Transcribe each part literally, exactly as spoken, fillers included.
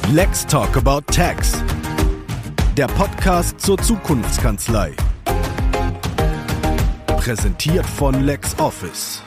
Let's Talk About Tax. Der Podcast zur Zukunftskanzlei. Präsentiert von LexOffice.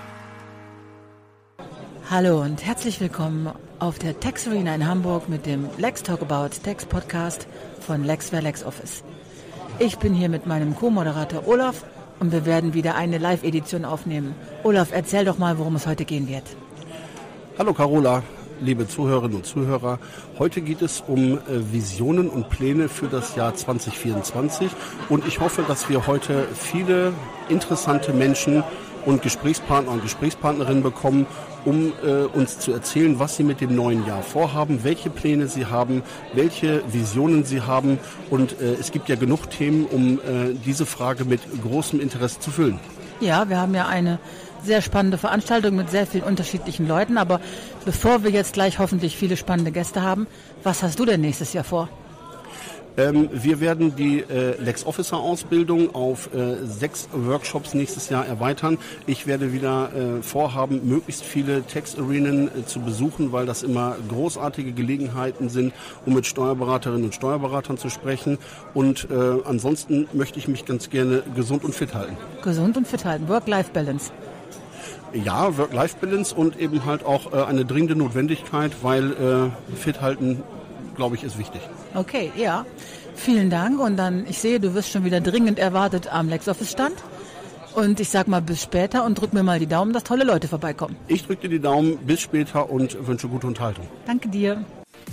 Hallo und herzlich willkommen auf der Tax Arena in Hamburg mit dem Let's Talk About Tax Podcast von Lexware LexOffice. Ich bin hier mit meinem Co-Moderator Olaf und wir werden wieder eine Live-Edition aufnehmen. Olaf, erzähl doch mal, worum es heute gehen wird. Hallo Carola, liebe Zuhörerinnen und Zuhörer. Heute geht es um äh, Visionen und Pläne für das Jahr zwanzig vierundzwanzig und ich hoffe, dass wir heute viele interessante Menschen und Gesprächspartner und Gesprächspartnerinnen bekommen, um äh, uns zu erzählen, was sie mit dem neuen Jahr vorhaben, welche Pläne sie haben, welche Visionen sie haben. Und äh, es gibt ja genug Themen, um äh, diese Frage mit großem Interesse zu füllen. Ja, wir haben ja eine sehr spannende Veranstaltung mit sehr vielen unterschiedlichen Leuten. Aber bevor wir jetzt gleich hoffentlich viele spannende Gäste haben, was hast du denn nächstes Jahr vor? Ähm, wir werden die äh, LexOfficer-Ausbildung auf äh, sechs Workshops nächstes Jahr erweitern. Ich werde wieder äh, vorhaben, möglichst viele Tax-Arenen äh, zu besuchen, weil das immer großartige Gelegenheiten sind, um mit Steuerberaterinnen und Steuerberatern zu sprechen. Und äh, ansonsten möchte ich mich ganz gerne gesund und fit halten. Gesund und fit halten, Work-Life-Balance. Ja, Work-Life-Balance und eben halt auch äh, eine dringende Notwendigkeit, weil äh, fit halten, glaube ich, ist wichtig. Okay, ja. Vielen Dank. Und dann, ich sehe, du wirst schon wieder dringend erwartet am LexOffice-Stand. Und ich sag mal bis später und drück mir mal die Daumen, dass tolle Leute vorbeikommen. Ich drücke dir die Daumen, bis später und wünsche gute Unterhaltung. Danke dir.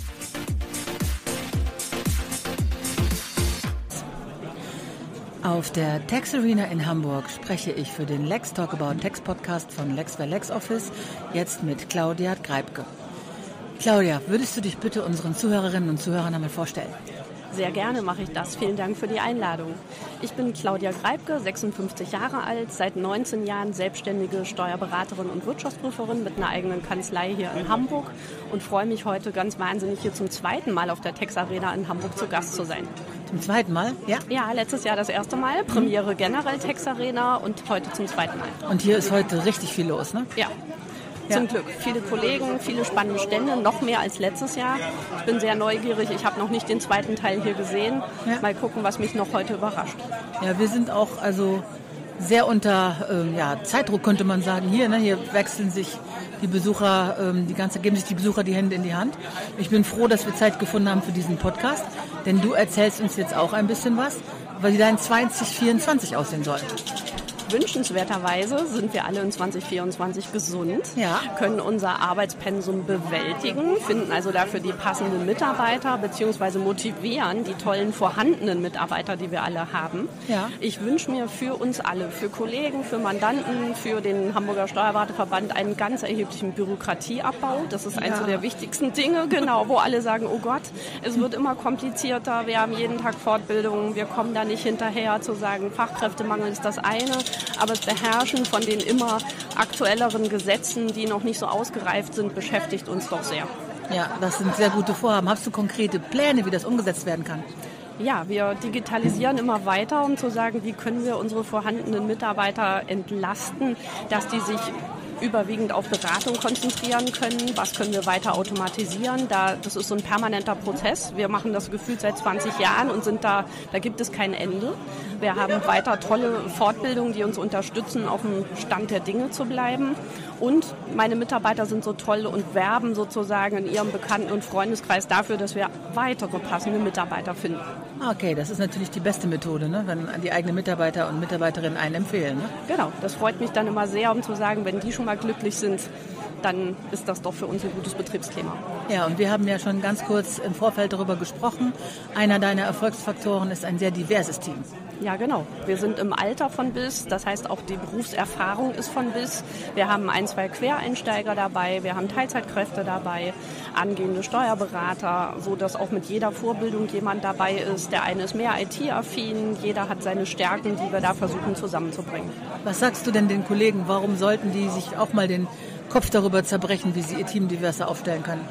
Auf der Tax Arena in Hamburg spreche ich für den Let's Talk About Tax Podcast von Lexware LexOffice jetzt mit Claudia Greipke. Claudia, würdest du dich bitte unseren Zuhörerinnen und Zuhörern einmal vorstellen? Sehr gerne mache ich das. Vielen Dank für die Einladung. Ich bin Claudia Greipke, sechsundfünfzig Jahre alt, seit neunzehn Jahren selbstständige Steuerberaterin und Wirtschaftsprüferin mit einer eigenen Kanzlei hier in Hamburg und freue mich heute ganz wahnsinnig, hier zum zweiten Mal auf der Tax Arena in Hamburg zu Gast zu sein. Zum zweiten Mal? Ja? Ja, letztes Jahr das erste Mal, Premiere generell Tax Arena und heute zum zweiten Mal. Und hier ist heute richtig viel los, ne? Ja. Zum Glück. Viele Kollegen, viele spannende Stände, noch mehr als letztes Jahr. Ich bin sehr neugierig. Ich habe noch nicht den zweiten Teil hier gesehen. Ja. Mal gucken, was mich noch heute überrascht. Ja, wir sind auch also sehr unter äh, ja, Zeitdruck, könnte man sagen. Hier, ne, hier wechseln sich die Besucher, ähm, die ganze, geben sich die Besucher die Hände in die Hand. Ich bin froh, dass wir Zeit gefunden haben für diesen Podcast, denn du erzählst uns jetzt auch ein bisschen was, wie dein zwanzig vierundzwanzig aussehen soll. Wünschenswerterweise sind wir alle in zwanzig vierundzwanzig gesund, ja. können unser Arbeitspensum bewältigen, finden also dafür die passenden Mitarbeiter bzw. motivieren die tollen vorhandenen Mitarbeiter, die wir alle haben. Ja. Ich wünsche mir für uns alle, für Kollegen, für Mandanten, für den Hamburger Steuerberaterverband einen ganz erheblichen Bürokratieabbau. Das ist eines ja. der wichtigsten Dinge, genau, wo alle sagen, oh Gott, es wird immer komplizierter, wir haben jeden Tag Fortbildungen, wir kommen da nicht hinterher zu sagen, Fachkräftemangel ist das eine. Aber das Beherrschen von den immer aktuelleren Gesetzen, die noch nicht so ausgereift sind, beschäftigt uns doch sehr. Ja, das sind sehr gute Vorhaben. Hast du konkrete Pläne, wie das umgesetzt werden kann? Ja, wir digitalisieren immer weiter, um zu sagen, wie können wir unsere vorhandenen Mitarbeiter entlasten, dass die sich überwiegend auf Beratung konzentrieren können. Was können wir weiter automatisieren? Da, das ist so ein permanenter Prozess. Wir machen das gefühlt seit zwanzig Jahren und sind da, da gibt es kein Ende. Wir haben weiter tolle Fortbildungen, die uns unterstützen, auf dem Stand der Dinge zu bleiben. Und meine Mitarbeiter sind so toll und werben sozusagen in ihrem Bekannten- und Freundeskreis dafür, dass wir weitere passende Mitarbeiter finden. Okay, das ist natürlich die beste Methode, ne? Wenn die eigenen Mitarbeiter und Mitarbeiterinnen einen empfehlen. Ne? Genau, das freut mich dann immer sehr, um zu sagen, wenn die schon mal glücklich sind, dann ist das doch für uns ein gutes Betriebsklima. Ja, und wir haben ja schon ganz kurz im Vorfeld darüber gesprochen. Einer deiner Erfolgsfaktoren ist ein sehr diverses Team. Ja, genau. Wir sind im Alter von bis, das heißt auch die Berufserfahrung ist von bis. Wir haben ein, zwei Quereinsteiger dabei, wir haben Teilzeitkräfte dabei, angehende Steuerberater, so dass auch mit jeder Vorbildung jemand dabei ist. Der eine ist mehr I T-affin, jeder hat seine Stärken, die wir da versuchen zusammenzubringen. Was sagst du denn den Kollegen, warum sollten die sich auch mal den Kopf darüber zerbrechen, wie sie ihr Team diverser aufstellen können?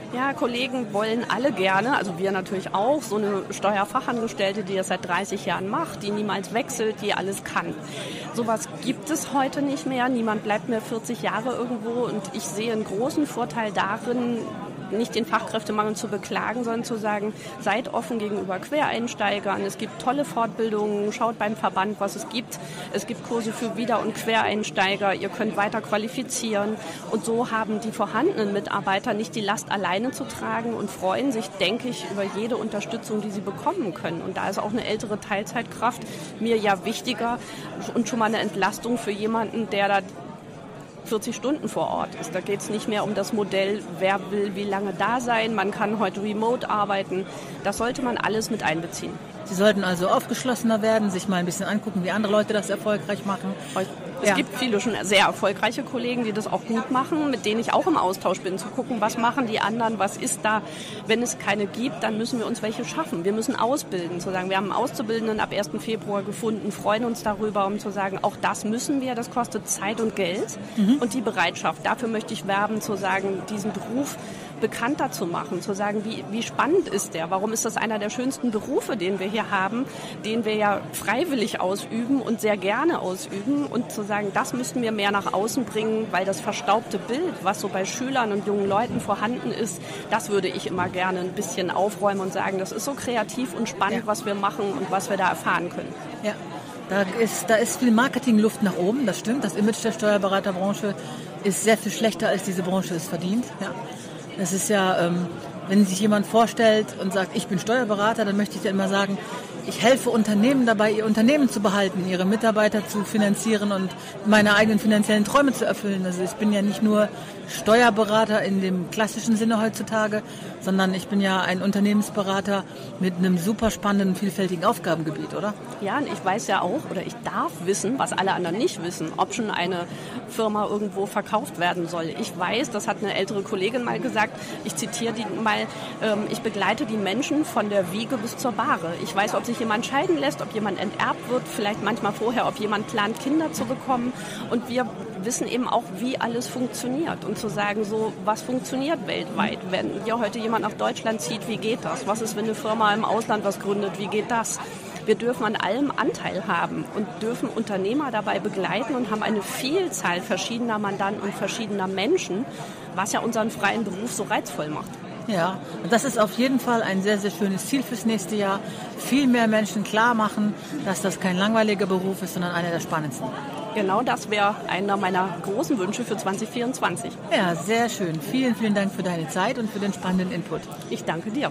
Ja, Kollegen wollen alle gerne, also wir natürlich auch, so eine Steuerfachangestellte, die das seit dreißig Jahren macht, die niemals wechselt, die alles kann. Sowas gibt es heute nicht mehr. Niemand bleibt mehr vierzig Jahre irgendwo und ich sehe einen großen Vorteil darin, nicht den Fachkräftemangel zu beklagen, sondern zu sagen, seid offen gegenüber Quereinsteigern. Es gibt tolle Fortbildungen, schaut beim Verband, was es gibt. Es gibt Kurse für Wieder- und Quereinsteiger. Ihr könnt weiter qualifizieren. Und so haben die vorhandenen Mitarbeiter nicht die Last alleine zu tragen und freuen sich, denke ich, über jede Unterstützung, die sie bekommen können. Und da ist auch eine ältere Teilzeitkraft mir ja wichtiger und schon mal eine Entlastung für jemanden, der da vierzig Stunden vor Ort ist. Da geht es nicht mehr um das Modell, wer will wie lange da sein. Man kann heute remote arbeiten. Das sollte man alles mit einbeziehen. Sie sollten also aufgeschlossener werden, sich mal ein bisschen angucken, wie andere Leute das erfolgreich machen. Es ja. gibt viele schon sehr erfolgreiche Kollegen, die das auch gut machen, mit denen ich auch im Austausch bin, zu gucken, was machen die anderen, was ist da. Wenn es keine gibt, dann müssen wir uns welche schaffen. Wir müssen ausbilden, zu sagen, wir haben einen Auszubildenden ab ersten Februar gefunden, freuen uns darüber, um zu sagen, auch das müssen wir, das kostet Zeit und Geld mhm. und die Bereitschaft. Dafür möchte ich werben, zu sagen, diesen Beruf bekannter zu machen, zu sagen, wie, wie spannend ist der, warum ist das einer der schönsten Berufe, den wir hier haben, den wir ja freiwillig ausüben und sehr gerne ausüben und zu sagen, das müssten wir mehr nach außen bringen, weil das verstaubte Bild, was so bei Schülern und jungen Leuten vorhanden ist, das würde ich immer gerne ein bisschen aufräumen und sagen, das ist so kreativ und spannend, ja. was wir machen und was wir da erfahren können. Ja. Da ist, da ist viel Marketingluft nach oben, das stimmt. Das Image der Steuerberaterbranche ist sehr viel schlechter, als diese Branche es verdient. Ja. Das ist ja, ähm, wenn sich jemand vorstellt und sagt, ich bin Steuerberater, dann möchte ich ja immer sagen, ich helfe Unternehmen dabei, ihr Unternehmen zu behalten, ihre Mitarbeiter zu finanzieren und meine eigenen finanziellen Träume zu erfüllen. Also ich bin ja nicht nur Steuerberater in dem klassischen Sinne heutzutage, sondern ich bin ja ein Unternehmensberater mit einem super spannenden, vielfältigen Aufgabengebiet, oder? Ja, und ich weiß ja auch, oder ich darf wissen, was alle anderen nicht wissen, ob schon eine Firma irgendwo verkauft werden soll. Ich weiß, das hat eine ältere Kollegin mal gesagt, ich zitiere die mal, ähm, ich begleite die Menschen von der Wiege bis zur Bahre. Ich weiß, ob sich jemand scheiden lässt, ob jemand enterbt wird, vielleicht manchmal vorher, ob jemand plant, Kinder zu bekommen. Und wir wissen eben auch, wie alles funktioniert. Und zu sagen, so, was funktioniert weltweit? Wenn hier heute jemand nach Deutschland zieht, wie geht das? Was ist, wenn eine Firma im Ausland was gründet? Wie geht das? Wir dürfen an allem Anteil haben und dürfen Unternehmer dabei begleiten und haben eine Vielzahl verschiedener Mandanten und verschiedener Menschen, was ja unseren freien Beruf so reizvoll macht. Ja, und das ist auf jeden Fall ein sehr, sehr schönes Ziel fürs nächste Jahr. Viel mehr Menschen klar machen, dass das kein langweiliger Beruf ist, sondern einer der spannendsten. Genau das wäre einer meiner großen Wünsche für zwanzig vierundzwanzig. Ja, sehr schön. Vielen, vielen Dank für deine Zeit und für den spannenden Input. Ich danke dir.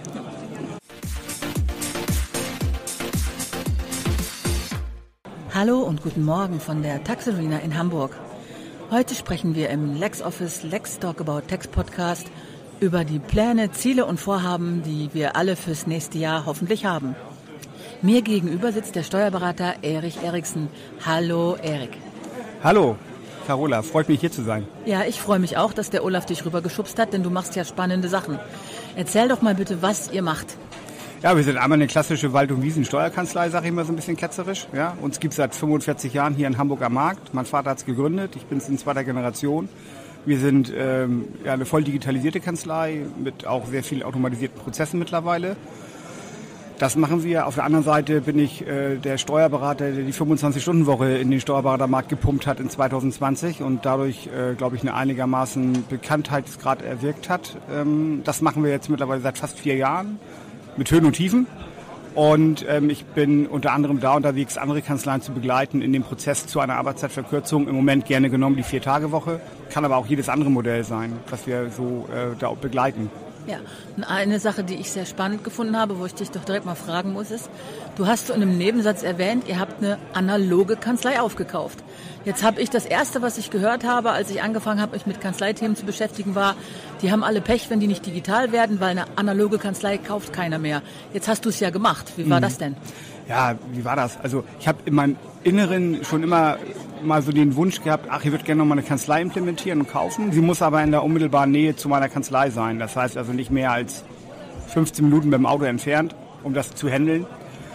Hallo und guten Morgen von der Tax Arena in Hamburg. Heute sprechen wir im LexOffice Lex Talk About Tax Podcast über die Pläne, Ziele und Vorhaben, die wir alle fürs nächste Jahr hoffentlich haben. Mir gegenüber sitzt der Steuerberater Erich Eriksen. Hallo Erik. Hallo Carola, freut mich hier zu sein. Ja, ich freue mich auch, dass der Olaf dich rübergeschubst hat, denn du machst ja spannende Sachen. Erzähl doch mal bitte, was ihr macht. Ja, wir sind einmal eine klassische Wald- und Wiesen-Steuerkanzlei, sage ich mal so ein bisschen ketzerisch. Ja, uns gibt es seit fünfundvierzig Jahren hier in Hamburg am Markt. Mein Vater hat es gegründet, ich bin es in zweiter Generation. Wir sind ähm, ja, eine voll digitalisierte Kanzlei mit auch sehr vielen automatisierten Prozessen mittlerweile. Das machen wir. Auf der anderen Seite bin ich äh, der Steuerberater, der die fünfundzwanzig-Stunden-Woche in den Steuerberatermarkt gepumpt hat in zwanzig zwanzig und dadurch, äh, glaube ich, eine einigermaßen Bekanntheitsgrad erwirkt hat. Ähm, das machen wir jetzt mittlerweile seit fast vier Jahren mit Höhen und Tiefen. Und ähm, ich bin unter anderem da unterwegs, andere Kanzleien zu begleiten in dem Prozess zu einer Arbeitszeitverkürzung. Im Moment gerne genommen die Vier-Tage-Woche, kann aber auch jedes andere Modell sein, was wir so äh, da begleiten. Ja, und eine Sache, die ich sehr spannend gefunden habe, wo ich dich doch direkt mal fragen muss, ist, du hast so in einem Nebensatz erwähnt, ihr habt eine analoge Kanzlei aufgekauft. Jetzt habe ich das Erste, was ich gehört habe, als ich angefangen habe, mich mit Kanzleithemen zu beschäftigen, war, die haben alle Pech, wenn die nicht digital werden, weil eine analoge Kanzlei kauft keiner mehr. Jetzt hast du es ja gemacht. Wie war mhm. das denn? Ja, wie war das? Also ich habe in meinem Inneren schon immer mal so den Wunsch gehabt, ach, ich würde gerne noch mal eine Kanzlei implementieren und kaufen. Sie muss aber in der unmittelbaren Nähe zu meiner Kanzlei sein. Das heißt also nicht mehr als fünfzehn Minuten mit dem Auto entfernt, um das zu handeln.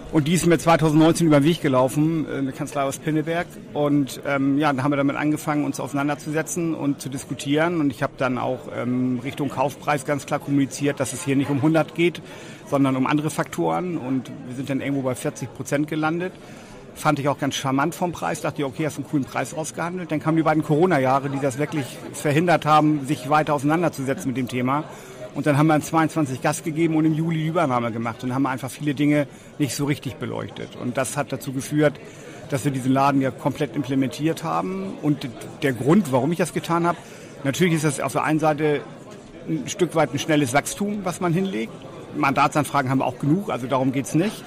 Und die ist mir zweitausendneunzehn über den Weg gelaufen, eine Kanzlei aus Pinneberg. Und ähm, ja, dann haben wir damit angefangen, uns auseinanderzusetzen und zu diskutieren. Und ich habe dann auch ähm, Richtung Kaufpreis ganz klar kommuniziert, dass es hier nicht um hundert geht, sondern um andere Faktoren. Und wir sind dann irgendwo bei vierzig Prozent gelandet. Fand ich auch ganz charmant vom Preis. Dachte ich, okay, hast einen coolen Preis rausgehandelt. Dann kamen die beiden Corona-Jahre, die das wirklich verhindert haben, sich weiter auseinanderzusetzen mit dem Thema. Und dann haben wir in zweiundzwanzig Gas gegeben und im Juli die Übernahme gemacht und haben einfach viele Dinge nicht so richtig beleuchtet. Und das hat dazu geführt, dass wir diesen Laden ja komplett implementiert haben. Und der Grund, warum ich das getan habe, natürlich ist das auf der einen Seite ein Stück weit ein schnelles Wachstum, was man hinlegt. Mandatsanfragen haben wir auch genug, also darum geht's nicht.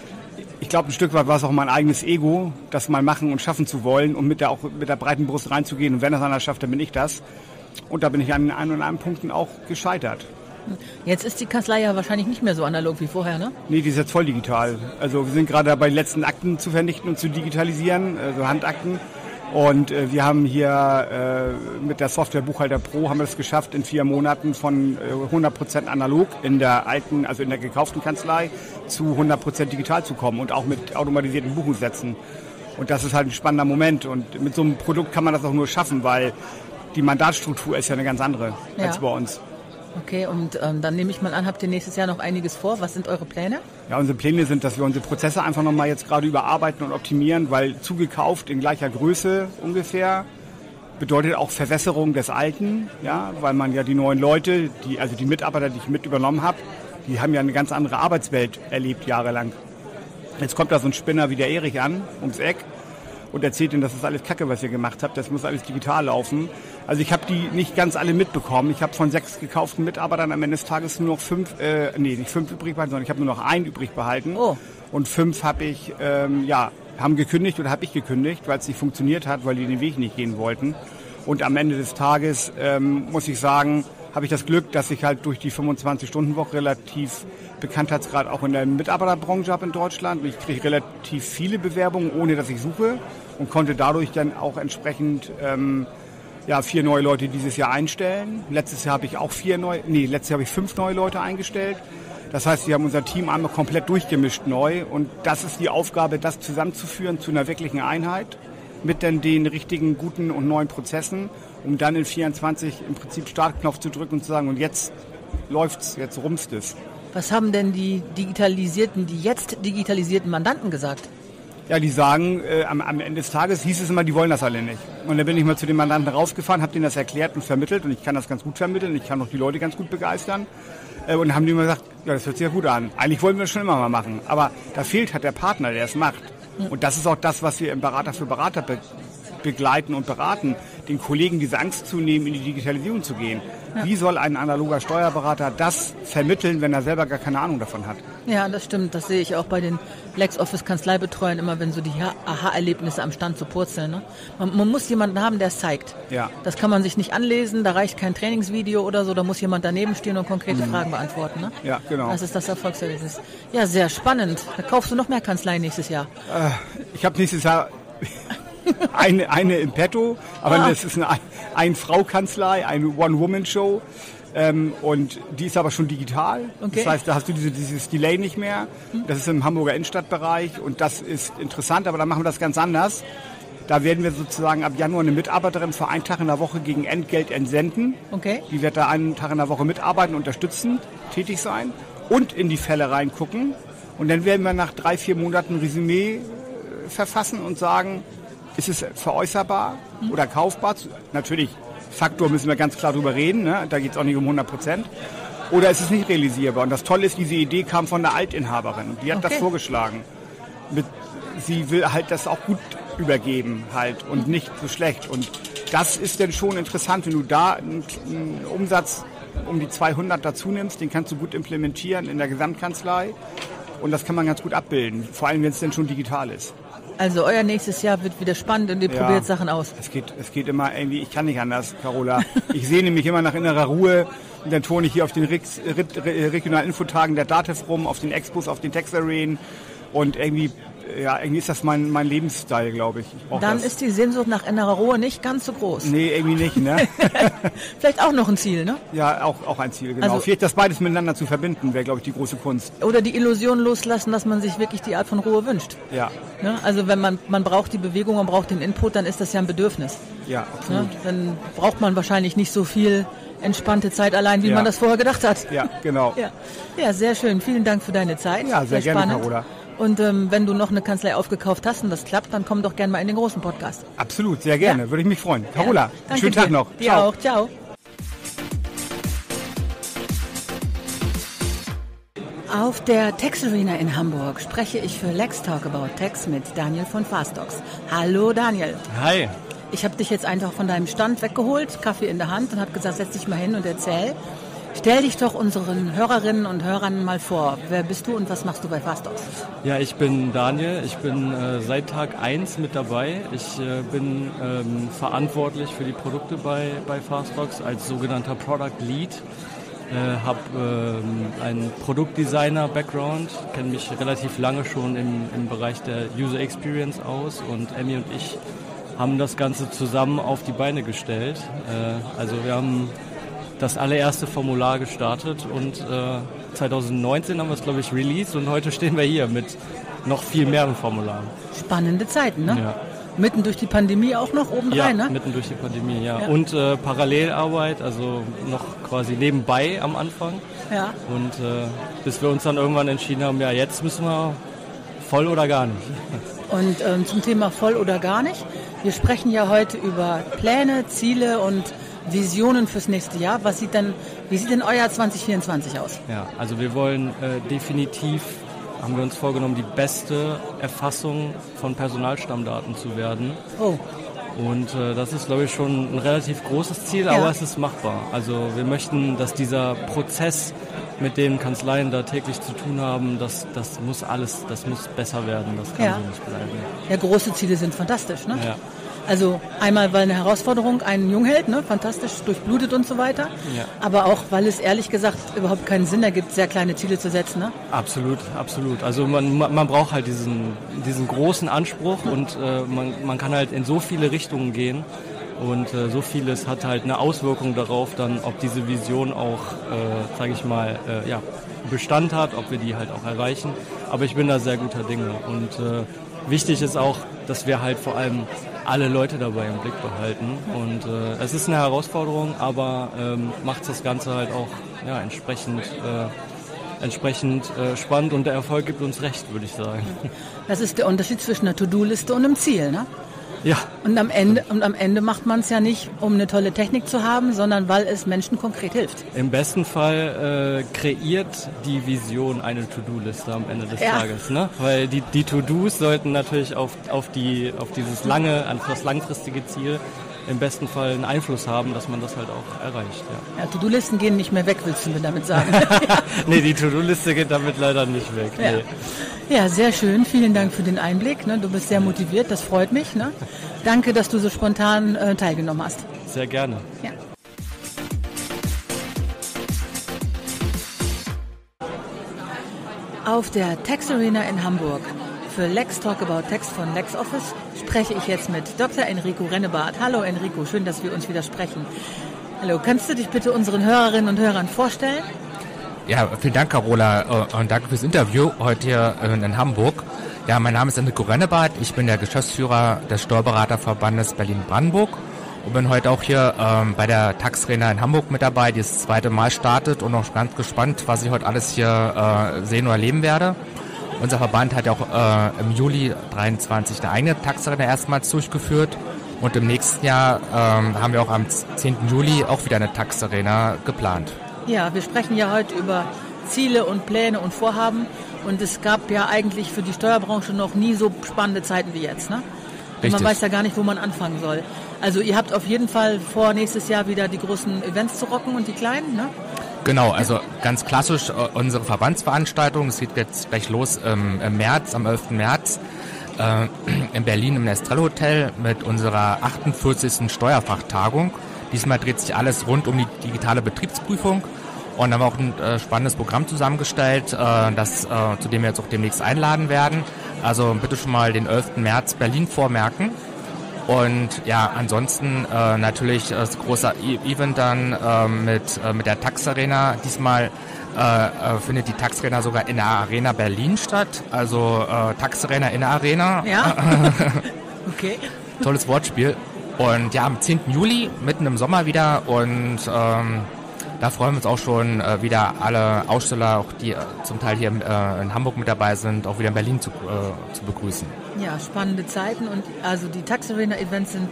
Ich glaube, ein Stück weit war es auch mein eigenes Ego, das mal machen und schaffen zu wollen und mit der, auch mit der breiten Brust reinzugehen. Und wenn das einer schafft, dann bin ich das. Und da bin ich an ein oder anderen Punkten auch gescheitert. Jetzt ist die Kanzlei ja wahrscheinlich nicht mehr so analog wie vorher, ne? Nee, die ist jetzt voll digital. Also wir sind gerade dabei, die letzten Akten zu vernichten und zu digitalisieren, also Handakten. Und äh, wir haben hier äh, mit der Software Buchhalter Pro haben wir es geschafft, in vier Monaten von äh, hundert Prozent analog in der alten, also in der gekauften Kanzlei zu hundert Prozent digital zu kommen und auch mit automatisierten Buchungssätzen. Und das ist halt ein spannender Moment. Und mit so einem Produkt kann man das auch nur schaffen, weil die Mandatsstruktur ist ja eine ganz andere ja. als bei uns. Okay, und ähm, dann nehme ich mal an, habt ihr nächstes Jahr noch einiges vor? Was sind eure Pläne? Ja, unsere Pläne sind, dass wir unsere Prozesse einfach nochmal jetzt gerade überarbeiten und optimieren, weil zugekauft in gleicher Größe ungefähr bedeutet auch Verwässerung des Alten, ja, weil man ja die neuen Leute, die, also die Mitarbeiter, die ich mit übernommen habe, die haben ja eine ganz andere Arbeitswelt erlebt jahrelang. Jetzt kommt da so ein Spinner wie der Erich an, ums Eck, und erzählt ihnen, das ist alles Kacke, was ihr gemacht habt, das muss alles digital laufen. Also ich habe die nicht ganz alle mitbekommen. Ich habe von sechs gekauften Mitarbeitern am Ende des Tages nur noch fünf, äh, nee, nicht fünf übrig behalten, sondern ich habe nur noch einen übrig behalten. Oh. Und fünf habe ich, ähm, ja, haben gekündigt oder habe ich gekündigt, weil es nicht funktioniert hat, weil die den Weg nicht gehen wollten. Und am Ende des Tages, ähm, muss ich sagen, habe ich das Glück, dass ich halt durch die fünfundzwanzig-Stunden-Woche relativ Bekanntheitsgrad auch in der Mitarbeiterbranche habe in Deutschland. Ich kriege relativ viele Bewerbungen, ohne dass ich suche, und konnte dadurch dann auch entsprechend ähm, ja, vier neue Leute dieses Jahr einstellen. Letztes Jahr habe ich auch vier neue, nee, letztes Jahr habe ich fünf neue Leute eingestellt. Das heißt, wir haben unser Team einmal komplett durchgemischt neu, und das ist die Aufgabe, das zusammenzuführen zu einer wirklichen Einheit mit dann den richtigen, guten und neuen Prozessen, um dann in vierundzwanzig im Prinzip Startknopf zu drücken und zu sagen, und jetzt läuft's, jetzt rumst es. Was haben denn die digitalisierten, die jetzt digitalisierten Mandanten gesagt? Ja, die sagen, äh, am, am Ende des Tages hieß es immer, die wollen das alle nicht. Und dann bin ich mal zu den Mandanten rausgefahren, habe denen das erklärt und vermittelt, und ich kann das ganz gut vermitteln, ich kann auch die Leute ganz gut begeistern. Äh, und dann haben die immer gesagt, ja, das hört sich ja gut an. Eigentlich wollen wir das schon immer mal machen, aber da fehlt halt der Partner, der es macht. Und das ist auch das, was wir im Berater für Berater be- begleiten und beraten, den Kollegen diese Angst zu nehmen, in die Digitalisierung zu gehen. Ja. Wie soll ein analoger Steuerberater das vermitteln, wenn er selber gar keine Ahnung davon hat? Ja, das stimmt. Das sehe ich auch bei den LexOffice-Kanzleibetreuern immer, wenn so die Aha-Erlebnisse am Stand so purzeln. Ne? Man, man muss jemanden haben, der es zeigt. Ja. Das kann man sich nicht anlesen, da reicht kein Trainingsvideo oder so, da muss jemand daneben stehen und konkrete mhm. Fragen beantworten. Ne? Ja, genau. Das ist das Erfolgserlebnis. Ja, sehr spannend. Da kaufst du noch mehr Kanzleien nächstes Jahr. Äh, ich habe nächstes Jahr eine, eine im Petto, aber ah. das ist eine Ein-Frau-Kanzlei, eine One-Woman-Show. Ähm, und die ist aber schon digital. Okay. Das heißt, da hast du diese, dieses Delay nicht mehr. Das ist im Hamburger Innenstadtbereich, und das ist interessant, aber da machen wir das ganz anders. Da werden wir sozusagen ab Januar eine Mitarbeiterin für einen Tag in der Woche gegen Entgelt entsenden. Okay. Die wird da einen Tag in der Woche mitarbeiten, unterstützend tätig sein und in die Fälle reingucken. Und dann werden wir nach drei, vier Monaten ein Resümee äh, verfassen und sagen, ist es veräußerbar mhm. oder kaufbar? Natürlich, Faktor müssen wir ganz klar drüber reden, ne? Da geht es auch nicht um hundert Prozent. Oder ist es nicht realisierbar? Und das Tolle ist, diese Idee kam von der Altinhaberin. Die hat okay. das vorgeschlagen. Mit, sie will halt das auch gut übergeben halt und nicht so schlecht. Und das ist dann schon interessant, wenn du da einen, einen Umsatz um die zweihundert dazu nimmst, den kannst du gut implementieren in der Gesamtkanzlei. Und das kann man ganz gut abbilden, vor allem wenn es dann schon digital ist. Also euer nächstes Jahr wird wieder spannend und ihr ja, probiert Sachen aus. Es geht, es geht immer irgendwie, ich kann nicht anders, Carola. Ich sehne mich immer nach innerer Ruhe, und dann turne ich hier auf den Rix, Re, Re, regionalen Infotagen der DATEV rum, auf den Expos, auf den Texarenen, und irgendwie ja, irgendwie ist das mein, mein Lebensstil, glaube ich. ich Dann das. ist die Sehnsucht nach innerer Ruhe nicht ganz so groß. Nee, irgendwie nicht, ne? Vielleicht auch noch ein Ziel, ne? Ja, auch, auch ein Ziel, genau. Also- Vielleicht das beides miteinander zu verbinden, wäre, glaube ich, die große Kunst. Oder die Illusion loslassen, dass man sich wirklich die Art von Ruhe wünscht. Ja, Ne? Also wenn man, man braucht die Bewegung, man braucht den Input, dann ist das ja ein Bedürfnis. ja, absolut. Ne? Dann braucht man wahrscheinlich nicht so viel entspannte Zeit allein, wie Ja. man das vorher gedacht hat. Ja, genau. Ja. Ja, sehr schön. Vielen Dank für deine Zeit. Ja, sehr gerne, spannend. Carola. Und ähm, wenn du noch eine Kanzlei aufgekauft hast und das klappt, dann komm doch gerne mal in den großen Podcast. Absolut, sehr gerne. Ja. Würde ich mich freuen. Carola, Danke schönen dir. Tag noch. Dir auch. Ciao. Auf der Tex Arena in Hamburg spreche ich für Let's Talk About Tex mit Daniel von Fastox. Hallo Daniel. Hi. Ich habe dich jetzt einfach von deinem Stand weggeholt, Kaffee in der Hand und habe gesagt, setz dich mal hin und erzähl. Stell dich doch unseren Hörerinnen und Hörern mal vor. Wer bist du und was machst du bei Fastox? Ja, ich bin Daniel. Ich bin äh, seit Tag eins mit dabei. Ich äh, bin ähm, verantwortlich für die Produkte bei, bei Fastox als sogenannter Product Lead. Äh, habe ähm, einen Produktdesigner-Background, kenne mich relativ lange schon im, im Bereich der User Experience aus und Emmy und ich haben das Ganze zusammen auf die Beine gestellt. Äh, also wir haben das allererste Formular gestartet und äh, zwanzig neunzehn haben wir es, glaube ich, released und heute stehen wir hier mit noch viel mehreren Formularen. Spannende Zeiten, ne? Ja. Mitten durch die Pandemie auch noch obendrein, Ja, ne? mitten durch die Pandemie, ja. Ja. Und äh, Parallelarbeit, also noch quasi nebenbei am Anfang. Ja. Und äh, bis wir uns dann irgendwann entschieden haben, ja, jetzt müssen wir voll oder gar nicht. Und ähm, zum Thema voll oder gar nicht. Wir sprechen ja heute über Pläne, Ziele und Visionen fürs nächste Jahr. Was sieht denn, wie sieht denn euer zwanzig vierundzwanzig aus? Ja, also wir wollen äh, definitiv, haben wir uns vorgenommen, die beste Erfassung von Personalstammdaten zu werden. Oh, Und äh, das ist, glaube ich, schon ein relativ großes Ziel, Ja. aber es ist machbar. Also wir möchten, dass dieser Prozess, mit dem Kanzleien da täglich zu tun haben, das, das muss alles, das muss besser werden, das kann Ja. so nicht bleiben. ja, große Ziele sind fantastisch, ne? Ja. Also einmal, weil eine Herausforderung einen jung hält, ne? Fantastisch, durchblutet und so weiter. Ja. Aber auch, weil es ehrlich gesagt überhaupt keinen Sinn ergibt, sehr kleine Ziele zu setzen, ne? Absolut, absolut. Also man, man man braucht halt diesen, diesen großen Anspruch und äh, man, man kann halt in so viele Richtungen gehen und äh, so vieles hat halt eine Auswirkung darauf, dann ob diese Vision auch, äh, sage ich mal, äh, ja, Bestand hat, ob wir die halt auch erreichen. Aber ich bin da sehr guter Dinge und äh, wichtig ist auch, dass wir halt vor allem alle Leute dabei im Blick behalten und äh, es ist eine Herausforderung, aber ähm, macht das Ganze halt auch ja, entsprechend äh, entsprechend äh, spannend und der Erfolg gibt uns recht, würde ich sagen. Das ist der Unterschied zwischen einer To-Do-Liste und einem Ziel, ne? Ja, Und am Ende, und am Ende macht man es ja nicht, um eine tolle Technik zu haben, sondern weil es Menschen konkret hilft. im besten Fall äh, kreiert die Vision eine To-Do-Liste am Ende des Ja. Tages, ne? Weil die, die To-Dos sollten natürlich auf, auf, die, auf dieses lange, auf das langfristige Ziel im besten Fall einen Einfluss haben, dass man das halt auch erreicht. Ja. Ja, To-Do-Listen gehen nicht mehr weg, willst du mir damit sagen? Nee, die To-Do-Liste geht damit leider nicht weg. Ja. Nee. Ja, sehr schön. Vielen Dank für den Einblick. Ne? Du bist sehr motiviert, das freut mich. Ne? Danke, dass du so spontan äh, teilgenommen hast. Sehr gerne. Ja. Auf der Tex Arena in Hamburg für Let's Talk About Tex von LexOffice spreche ich jetzt mit Doktor Enrico Rennebart. Hallo Enrico, schön, dass wir uns wieder sprechen. Hallo, kannst du dich bitte unseren Hörerinnen und Hörern vorstellen? Ja, vielen Dank, Carola, und danke fürs Interview heute hier in Hamburg. Ja, mein Name ist Enrico Rennebart, ich bin der Geschäftsführer des Steuerberaterverbandes Berlin-Brandenburg und bin heute auch hier ähm, bei der Tax Arena in Hamburg mit dabei, die das zweite Mal startet und auch ganz gespannt, was ich heute alles hier äh, sehen oder erleben werde. Unser Verband hat ja auch äh, im Juli dreiundzwanzig eine eigene Tax Arena erstmals durchgeführt und im nächsten Jahr ähm, haben wir auch am zehnten Juli auch wieder eine Tax Arena geplant. Ja, wir sprechen ja heute über Ziele und Pläne und Vorhaben und es gab ja eigentlich für die Steuerbranche noch nie so spannende Zeiten wie jetzt, ne? Und man Richtig. weiß ja gar nicht, wo man anfangen soll. Also ihr habt auf jeden Fall vor, nächstes Jahr wieder die großen Events zu rocken und die kleinen, ne? Genau, also ganz klassisch äh, unsere Verbandsveranstaltung. Es geht jetzt gleich los ähm, im März, am elften März äh, in Berlin im Nestrel Hotel mit unserer achtundvierzigsten Steuerfachtagung. Diesmal dreht sich alles rund um die digitale Betriebsprüfung und haben auch ein äh, spannendes Programm zusammengestellt, äh, das, äh, zu dem wir jetzt auch demnächst einladen werden. Also bitte schon mal den elften März Berlin vormerken. Und ja, ansonsten äh, natürlich das große Event dann äh, mit, äh, mit der Tax Arena. Diesmal äh, äh, findet die Tax Arena sogar in der Arena Berlin statt. Also äh, Tax Arena in der Arena. Ja. Okay. Tolles Wortspiel. Und ja, am zehnten Juli, mitten im Sommer wieder. Und ähm, da freuen wir uns auch schon äh, wieder alle Aussteller, auch die äh, zum Teil hier äh, in Hamburg mit dabei sind, auch wieder in Berlin zu, äh, zu begrüßen. Ja, spannende Zeiten und also die Tax Arena Events sind,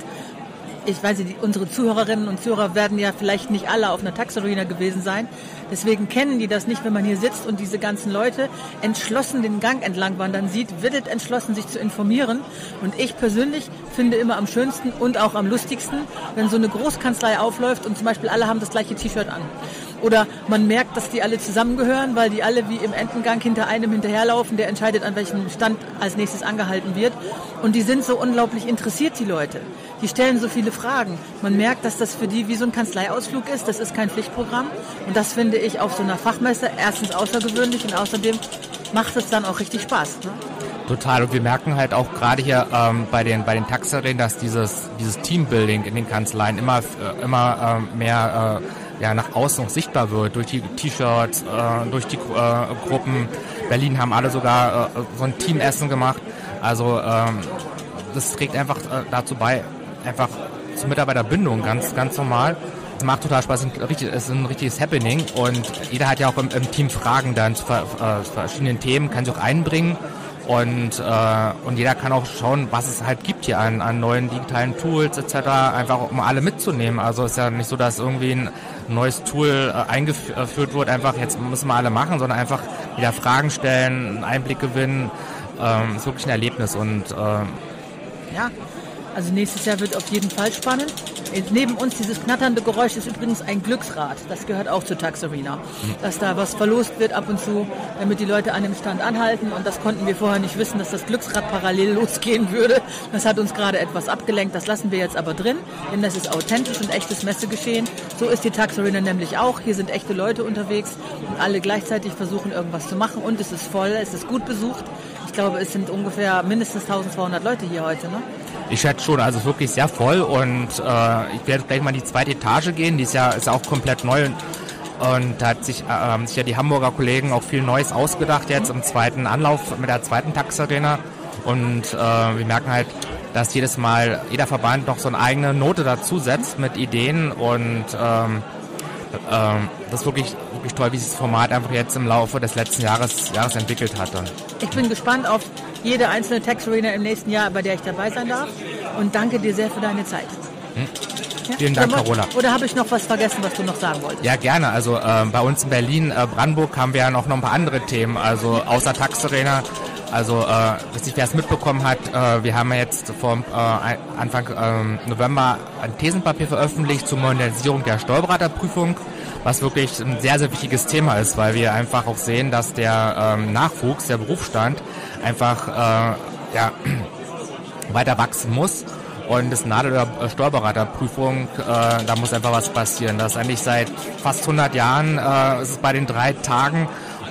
ich weiß nicht, unsere Zuhörerinnen und Zuhörer werden ja vielleicht nicht alle auf einer Tax Arena gewesen sein. Deswegen kennen die das nicht, wenn man hier sitzt und diese ganzen Leute entschlossen den Gang entlang wandern sieht, wird entschlossen, sich zu informieren. Und ich persönlich finde immer am schönsten und auch am lustigsten, wenn so eine Großkanzlei aufläuft und zum Beispiel alle haben das gleiche T-Shirt an. Oder man merkt, dass die alle zusammengehören, weil die alle wie im Entengang hinter einem hinterherlaufen, der entscheidet, an welchem Stand als nächstes angehalten wird. Und die sind so unglaublich interessiert, die Leute. Die stellen so viele Fragen. Man merkt, dass das für die wie so ein Kanzleiausflug ist. Das ist kein Pflichtprogramm. Und das finde ich auf so einer Fachmesse erstens außergewöhnlich und außerdem macht es dann auch richtig Spaß. Ne? Total. Und wir merken halt auch gerade hier ähm, bei den bei den Tax Arenen, dass dieses dieses Teambuilding in den Kanzleien immer äh, immer äh, mehr äh, ja nach außen noch sichtbar wird durch die T-Shirts, äh, durch die äh, Gruppen. Berlin haben alle sogar äh, so ein Teamessen gemacht. Also ähm, das trägt einfach äh, dazu bei, einfach zur Mitarbeiterbindung ganz ganz normal. Es macht total Spaß, es ist ein richtiges Happening und jeder hat ja auch im, im Team Fragen dann zu, äh, zu verschiedenen Themen, kann sich auch einbringen. Und, äh, und jeder kann auch schauen, was es halt gibt hier an, an neuen digitalen Tools et cetera, einfach um alle mitzunehmen. Also es ist ja nicht so, dass irgendwie ein neues Tool äh, eingeführt wird, einfach jetzt müssen wir alle machen, sondern einfach wieder Fragen stellen, einen Einblick gewinnen. Ähm, ist wirklich ein Erlebnis. Und äh, ja, also nächstes Jahr wird auf jeden Fall spannend. Neben uns dieses knatternde Geräusch ist übrigens ein Glücksrad. Das gehört auch zur Tax Arena. Dass da was verlost wird ab und zu, damit die Leute an dem Stand anhalten. Und das konnten wir vorher nicht wissen, dass das Glücksrad parallel losgehen würde. Das hat uns gerade etwas abgelenkt. Das lassen wir jetzt aber drin, denn das ist authentisch und echtes Messegeschehen. So ist die Tax Arena nämlich auch. Hier sind echte Leute unterwegs und alle gleichzeitig versuchen, irgendwas zu machen. Und es ist voll, es ist gut besucht. Ich glaube, es sind ungefähr mindestens eintausendzweihundert Leute hier heute, ne? Ich schätze schon, also wirklich sehr voll und äh, ich werde gleich mal in die zweite Etage gehen, die ist ja ist auch komplett neu und, und da hat sich, äh, haben sich ja die Hamburger Kollegen auch viel Neues ausgedacht jetzt im zweiten Anlauf mit der zweiten Tax Arena und äh, wir merken halt, dass jedes Mal jeder Verband noch so eine eigene Note dazu setzt mit Ideen und ähm, ähm, das ist wirklich, wirklich toll, wie sich das Format einfach jetzt im Laufe des letzten Jahres, Jahres entwickelt hat. Dann. Ich bin gespannt auf jede einzelne Tax Arena im nächsten Jahr, bei der ich dabei sein darf. Und danke dir sehr für deine Zeit. Hm. Ja? Vielen Dank, oder, Carola. Oder habe ich noch was vergessen, was du noch sagen wolltest? Ja, gerne. Also äh, bei uns in Berlin, äh, Brandenburg haben wir ja noch, noch ein paar andere Themen, also außer Tax Arena. Also, äh, wer es mitbekommen hat, äh, wir haben ja jetzt vor äh, Anfang äh, November ein Thesenpapier veröffentlicht zur Modernisierung der Steuerberaterprüfung, was wirklich ein sehr, sehr wichtiges Thema ist, weil wir einfach auch sehen, dass der ähm, Nachwuchs, der Berufsstand einfach äh, ja, weiter wachsen muss. Und das Nadel- oder Steuerberaterprüfung, äh, da muss einfach was passieren. Das ist eigentlich seit fast hundert Jahren, äh, ist es bei den drei Tagen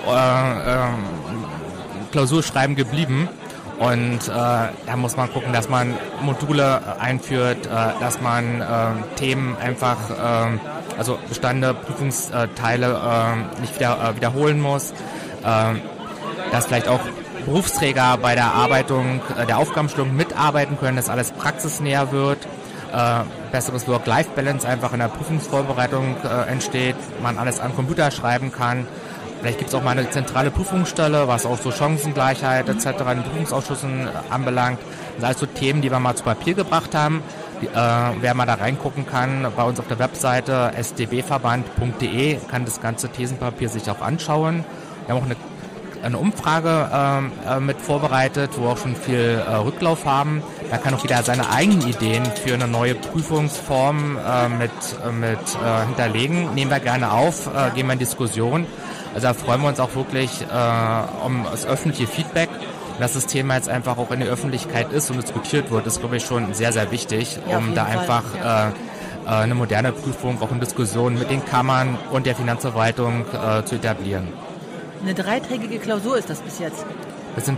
äh, äh, Klausurschreiben geblieben. Und äh, da muss man gucken, dass man Module einführt, äh, dass man äh, Themen einfach, äh, also bestandene Prüfungsteile äh, nicht wieder, äh, wiederholen muss, äh, dass vielleicht auch Berufsträger bei der Erarbeitung äh, der Aufgabenstellung mitarbeiten können, dass alles praxisnäher wird, äh, besseres Work-Life-Balance einfach in der Prüfungsvorbereitung äh, entsteht, man alles am Computer schreiben kann. Vielleicht gibt es auch mal eine zentrale Prüfungsstelle, was auch so Chancengleichheit et cetera in den Prüfungsausschüssen anbelangt. Das sind also Themen, die wir mal zu Papier gebracht haben. Die, äh, wer mal da reingucken kann, bei uns auf der Webseite s d b verband punkt d e kann das ganze Thesenpapier sich auch anschauen. Wir haben auch eine, eine Umfrage äh, mit vorbereitet, wo wir auch schon viel äh, Rücklauf haben. Da kann auch jeder seine eigenen Ideen für eine neue Prüfungsform äh, mit, äh, mit äh, hinterlegen. Nehmen wir gerne auf, äh, gehen wir in Diskussion. Also da freuen wir uns auch wirklich äh, um das öffentliche Feedback. Und dass das Thema jetzt einfach auch in der Öffentlichkeit ist und diskutiert wird, ist, glaube ich, schon sehr, sehr wichtig, ja, um da Fall. einfach ja. äh, eine moderne Prüfung auch in Diskussion mit den Kammern und der Finanzverwaltung äh, zu etablieren. Eine dreitägige Klausur ist das bis jetzt? Es sind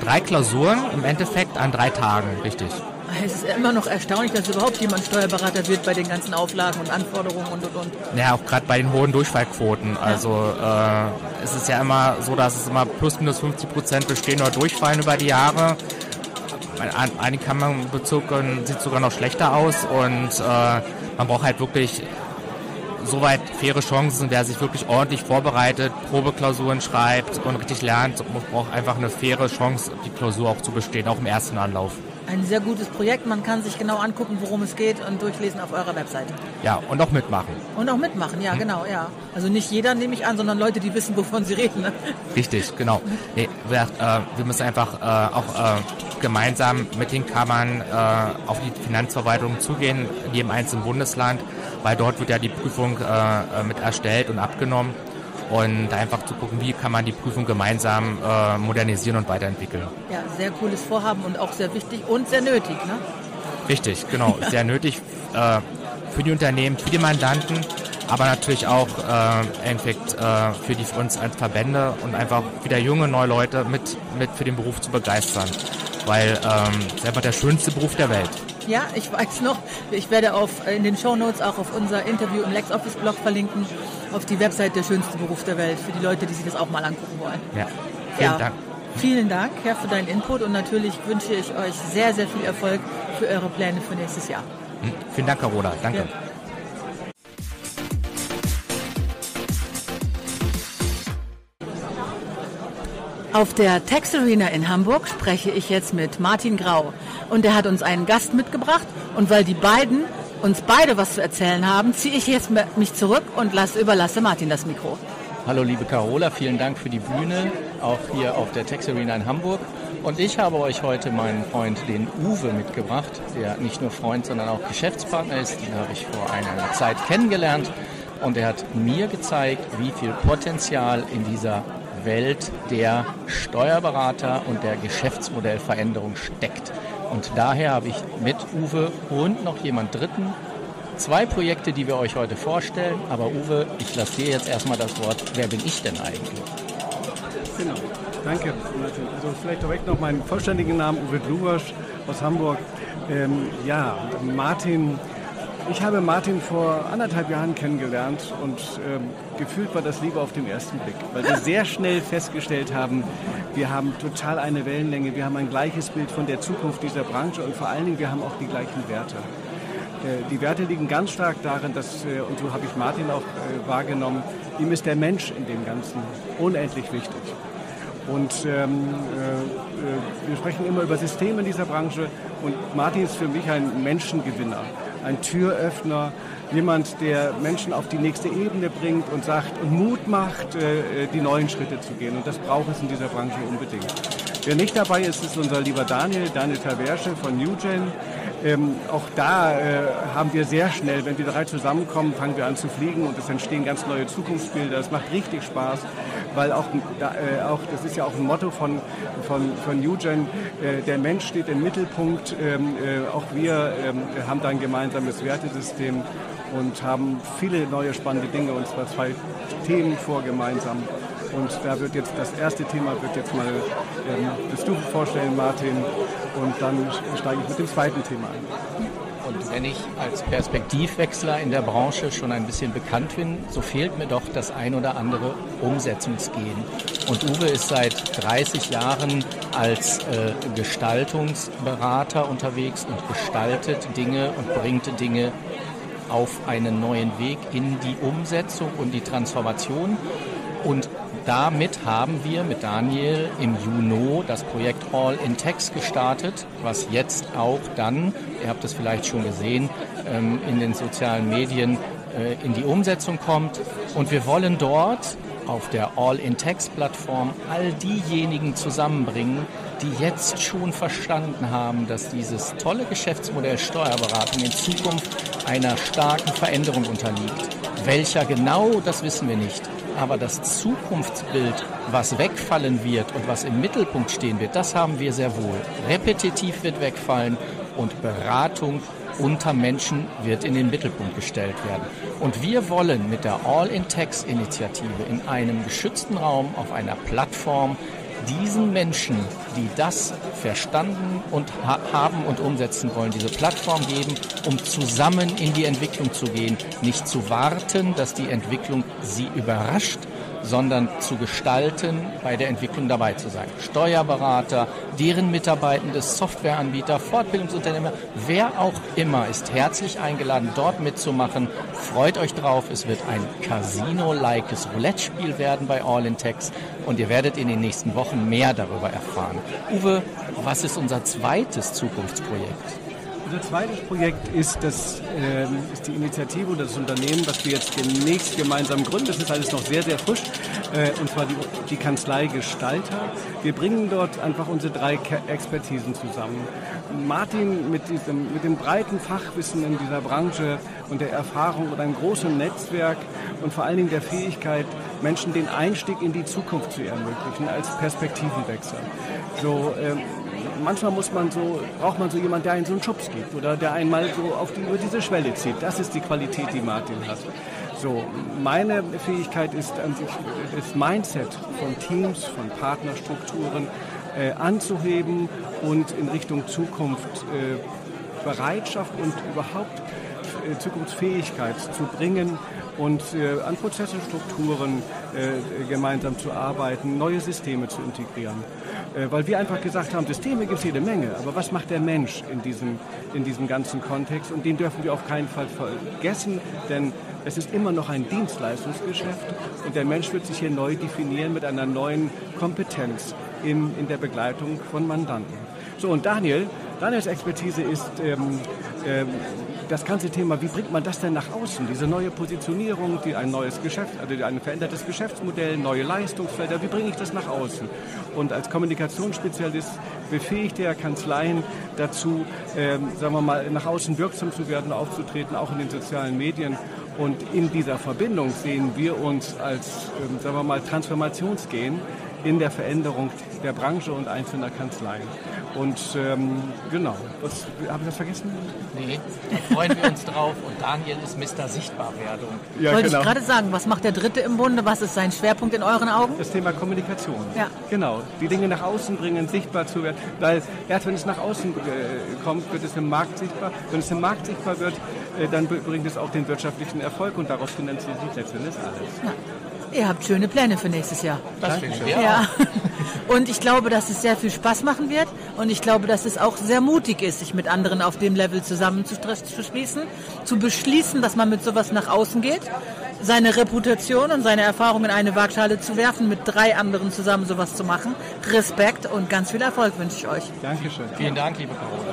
drei Klausuren im Endeffekt an drei Tagen, richtig. Es ist immer noch erstaunlich, dass überhaupt jemand Steuerberater wird bei den ganzen Auflagen und Anforderungen und und und. Ja, auch gerade bei den hohen Durchfallquoten. Also äh, es ist ja immer so, dass es immer plus minus fünfzig Prozent bestehen oder durchfallen über die Jahre. In einigen Kammernbezirken sieht es sogar noch schlechter aus und äh, man braucht halt wirklich soweit faire Chancen. Wer sich wirklich ordentlich vorbereitet, Probeklausuren schreibt und richtig lernt, braucht einfach eine faire Chance, die Klausur auch zu bestehen, auch im ersten Anlauf. Ein sehr gutes Projekt. Man kann sich genau angucken, worum es geht und durchlesen auf eurer Webseite. Ja, und auch mitmachen. Und auch mitmachen, ja, hm. genau, ja. Also nicht jeder, nehme ich an, sondern Leute, die wissen, wovon sie reden. Ne? Richtig, genau. Nee, wir, äh, wir müssen einfach äh, auch äh, gemeinsam mit den Kammern äh, auf die Finanzverwaltung zugehen, in jedem einzelnen Bundesland, weil dort wird ja die Prüfung äh, mit erstellt und abgenommen. Und einfach zu gucken, wie kann man die Prüfung gemeinsam äh, modernisieren und weiterentwickeln. Ja, sehr cooles Vorhaben und auch sehr wichtig und sehr nötig, ne? Richtig, genau. Ja. Sehr nötig äh, für die Unternehmen, für die Mandanten, aber natürlich auch äh, im Endeffekt äh, für, die, für uns als Verbände und einfach wieder junge, neue Leute mit, mit für den Beruf zu begeistern. Weil ähm, es ist einfach der schönste Beruf der Welt. Ja, ich weiß noch, ich werde auf, in den Shownotes auch auf unser Interview im LexOffice-Blog verlinken, auf die Website der schönste Beruf der Welt, für die Leute, die sich das auch mal angucken wollen. Ja, vielen ja. Dank. Vielen Dank, Herr, für deinen Input und natürlich wünsche ich euch sehr, sehr viel Erfolg für eure Pläne für nächstes Jahr. Hm. Vielen Dank, Carola. Danke. Ja. Auf der Tax Arena in Hamburg spreche ich jetzt mit Martin Grau und er hat uns einen Gast mitgebracht und weil die beiden uns beide was zu erzählen haben, ziehe ich jetzt mich zurück und lasse, überlasse Martin das Mikro. Hallo liebe Carola, vielen Dank für die Bühne, auch hier auf der Tax Arena in Hamburg. Und ich habe euch heute meinen Freund, den Uwe, mitgebracht, der nicht nur Freund, sondern auch Geschäftspartner ist. Den habe ich vor einer Zeit kennengelernt und er hat mir gezeigt, wie viel Potenzial in dieser Welt der Steuerberater und der Geschäftsmodellveränderung steckt. Und daher habe ich mit Uwe und noch jemand Dritten zwei Projekte, die wir euch heute vorstellen. Aber Uwe, ich lasse dir jetzt erstmal das Wort. Wer bin ich denn eigentlich? Genau, danke. Also vielleicht direkt noch meinen vollständigen Namen, Uwe Dlugosch aus Hamburg. Ähm, ja, Martin... Ich habe Martin vor anderthalb Jahren kennengelernt und ähm, gefühlt war das Liebe auf den ersten Blick, weil wir sehr schnell festgestellt haben, wir haben total eine Wellenlänge, wir haben ein gleiches Bild von der Zukunft dieser Branche und vor allen Dingen, wir haben auch die gleichen Werte. Äh, die Werte liegen ganz stark darin, dass, äh, und so habe ich Martin auch äh, wahrgenommen, ihm ist der Mensch in dem Ganzen unendlich wichtig. Und ähm, äh, wir sprechen immer über Systeme in dieser Branche und Martin ist für mich ein Menschengewinner. Ein Türöffner, jemand, der Menschen auf die nächste Ebene bringt und sagt und Mut macht, äh, die neuen Schritte zu gehen. Und das braucht es in dieser Branche unbedingt. Wer nicht dabei ist, ist unser lieber Daniel, Daniel Taversche von NewGen. Ähm, auch da äh, haben wir sehr schnell, wenn wir drei zusammenkommen, fangen wir an zu fliegen und es entstehen ganz neue Zukunftsbilder. Das macht richtig Spaß, weil auch, äh, auch das ist ja auch ein Motto von, von, von NewGen, äh, der Mensch steht im Mittelpunkt. Ähm, äh, auch wir ähm, haben da ein gemeinsames Wertesystem und haben viele neue spannende Dinge, und zwar zwei Themen vor gemeinsam. Und da wird jetzt das erste Thema wird jetzt mal ähm, das du vorstellen, Martin, und dann steige ich mit dem zweiten Thema ein. Und wenn ich als Perspektivwechsler in der Branche schon ein bisschen bekannt bin, so fehlt mir doch das ein oder andere Umsetzungsgehen. Und Uwe ist seit dreißig Jahren als äh, Gestaltungsberater unterwegs und gestaltet Dinge und bringt Dinge auf einen neuen Weg in die Umsetzung und die Transformation. Und damit haben wir mit Daniel im Juni das Projekt All in Tax gestartet, was jetzt auch dann, ihr habt es vielleicht schon gesehen, in den sozialen Medien in die Umsetzung kommt. Und wir wollen dort auf der All in Tax Plattform all diejenigen zusammenbringen, die jetzt schon verstanden haben, dass dieses tolle Geschäftsmodell Steuerberatung in Zukunft einer starken Veränderung unterliegt. Welcher genau, das wissen wir nicht. Aber das Zukunftsbild, was wegfallen wird und was im Mittelpunkt stehen wird, das haben wir sehr wohl. Repetitiv wird wegfallen und Beratung unter Menschen wird in den Mittelpunkt gestellt werden. Und wir wollen mit der All in Tax Initiative in einem geschützten Raum auf einer Plattform diesen Menschen, die das verstanden und ha- haben und umsetzen wollen, diese Plattform geben, um zusammen in die Entwicklung zu gehen, nicht zu warten, dass die Entwicklung sie überrascht, sondern zu gestalten, bei der Entwicklung dabei zu sein. Steuerberater, deren Mitarbeitende, Softwareanbieter, Fortbildungsunternehmer, wer auch immer ist herzlich eingeladen, dort mitzumachen. Freut euch drauf, es wird ein Casino-likes Roulette-Spiel werden bei All in Text und ihr werdet in den nächsten Wochen mehr darüber erfahren. Uwe, was ist unser zweites Zukunftsprojekt? Unser zweites Projekt ist, das, äh, ist die Initiative oder das Unternehmen, was wir jetzt demnächst gemeinsam gründen. Das ist alles noch sehr, sehr frisch. Äh, und zwar die, die Kanzlei Gestalter. Wir bringen dort einfach unsere drei Ke- Expertisen zusammen. Martin mit, diesem, mit dem breiten Fachwissen in dieser Branche und der Erfahrung und einem großen Netzwerk und vor allen Dingen der Fähigkeit, Menschen den Einstieg in die Zukunft zu ermöglichen als Perspektivenwechsel. So, ähm, manchmal muss man so, braucht man so jemanden, der einen so einen Schubs gibt oder der einen mal so auf die, über diese Schwelle zieht. Das ist die Qualität, die Martin hat. So, meine Fähigkeit ist an sich das Mindset von Teams, von Partnerstrukturen äh, anzuheben und in Richtung Zukunft äh, Bereitschaft und überhaupt äh, Zukunftsfähigkeit zu bringen und äh, an Prozesse, Strukturen äh, gemeinsam zu arbeiten, neue Systeme zu integrieren. Äh, weil wir einfach gesagt haben, Systeme gibt es jede Menge, aber was macht der Mensch in diesem, in diesem ganzen Kontext? Und den dürfen wir auf keinen Fall vergessen, denn es ist immer noch ein Dienstleistungsgeschäft und der Mensch wird sich hier neu definieren mit einer neuen Kompetenz in, in der Begleitung von Mandanten. So, und Daniel, Daniels Expertise ist ähm, ähm, das ganze Thema, wie bringt man das denn nach außen? Diese neue Positionierung, die ein neues Geschäft, also ein verändertes Geschäftsmodell, neue Leistungsfelder, wie bringe ich das nach außen? Und als Kommunikationsspezialist befähigt er Kanzleien dazu, ähm, sagen wir mal, nach außen wirksam zu werden, aufzutreten, auch in den sozialen Medien. Und in dieser Verbindung sehen wir uns als, ähm, sagen wir mal, Transformationsgehen in der Veränderung der Branche und einzelner Kanzleien. Und ähm, genau, was, habe ich das vergessen? Nee, da freuen wir uns drauf und Daniel ist Mister Sichtbarwerdung. Ja, Wollte genau. ich gerade sagen, was macht der Dritte im Bunde? Was ist sein Schwerpunkt in euren Augen? Das Thema Kommunikation. Ja. Genau, die Dinge nach außen bringen, sichtbar zu werden. Weil erst wenn es nach außen äh, kommt, wird es im Markt sichtbar. Wenn es im Markt sichtbar wird, äh, dann bringt es auch den wirtschaftlichen Erfolg und daraus finanziert sich letztendlich alles. Ja. Ihr habt schöne Pläne für nächstes Jahr. Das finden wir Ja. Und ich glaube, dass es sehr viel Spaß machen wird. Und ich glaube, dass es auch sehr mutig ist, sich mit anderen auf dem Level zusammenzuschließen, zu beschließen, dass man mit sowas nach außen geht, seine Reputation und seine Erfahrungen in eine Waagschale zu werfen, mit drei anderen zusammen sowas zu machen. Respekt und ganz viel Erfolg wünsche ich euch. Dankeschön. Vielen Dank, liebe Carola.